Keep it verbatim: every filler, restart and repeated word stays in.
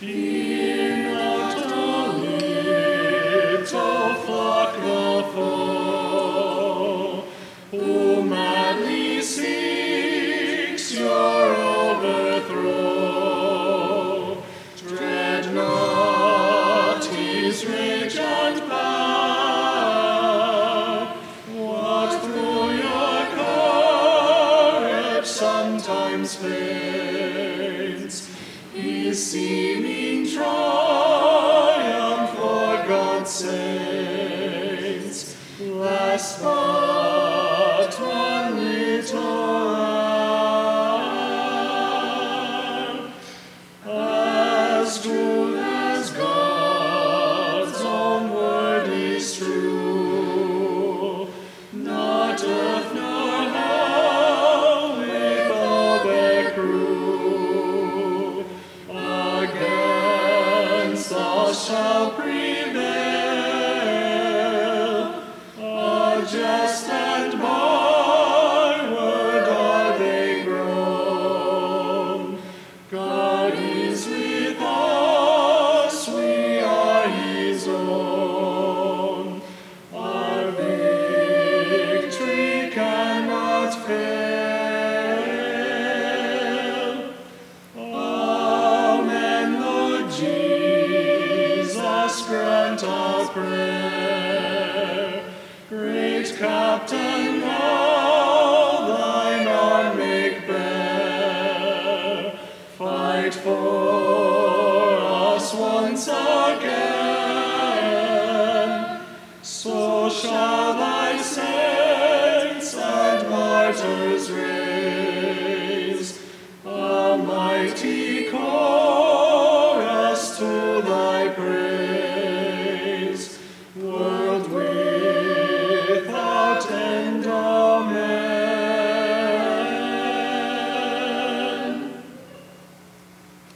Fear not a little flock the foe, who madly seeks your overthrow. Dread not his rage and power, what through your courage sometimes faints. His seeming triumph for God's saints lasts but one little hour. As true as God's own word is true, not earth nor hell with all their crew against us shall prevail. A just and byword are they grown. God is with us, we are his own. Our victory cannot fail. Amen, Lord Jesus, grant our prayer. Great Captain, all thine arm make bare. Fight for us once again, so shall thy saints and martyrs reign.